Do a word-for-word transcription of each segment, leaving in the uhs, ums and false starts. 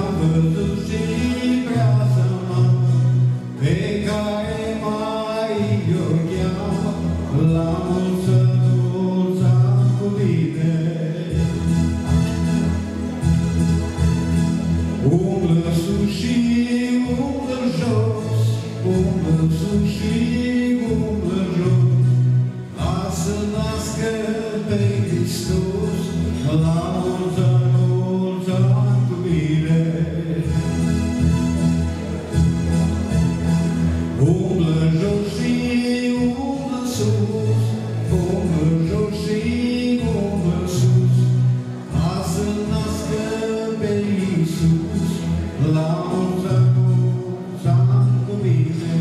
văzut și vrea să mă, pe care mai eu cheam, la mulți dulți ani cu bine. Umblă sus și umblă jos, umblă sus și umblă jos, a să nască pe Hristos, la mulți ani, mulți ani cu bine. Umblă jos și umblă sus, umblă jos și umblă sus, a să nască pe Iisus, la mulți ani, mulți ani cu bine.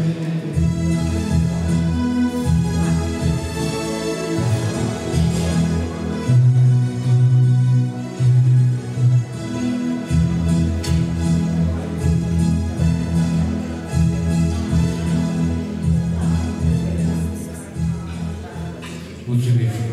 Mulțumim!